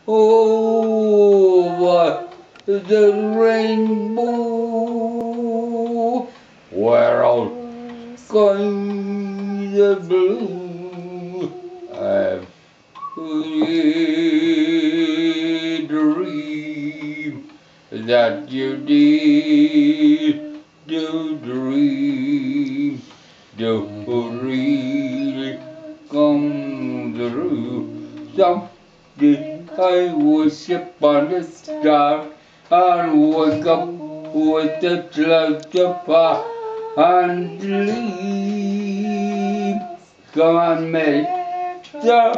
over the rainbow, where all skies are blue. Every dream that you did to dream, don't really come true. Someday I wish upon a star and wake up with the clouds apart and leave. Come on, make the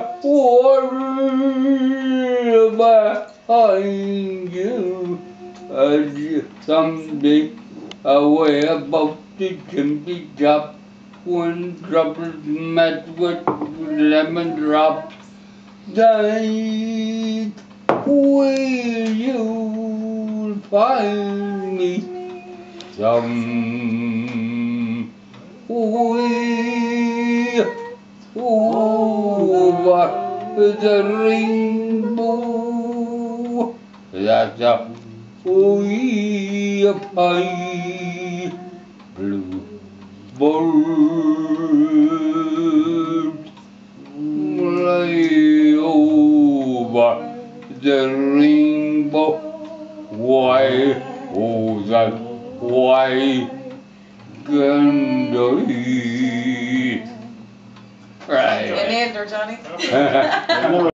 world behind you. Someday away above the chimney top, when droplets met with lemon drops, then will you find me somewhere over the rainbow? That's a high blue bird fly over the rainbow. Why, oh, that why can't I? Any ender, Johnny?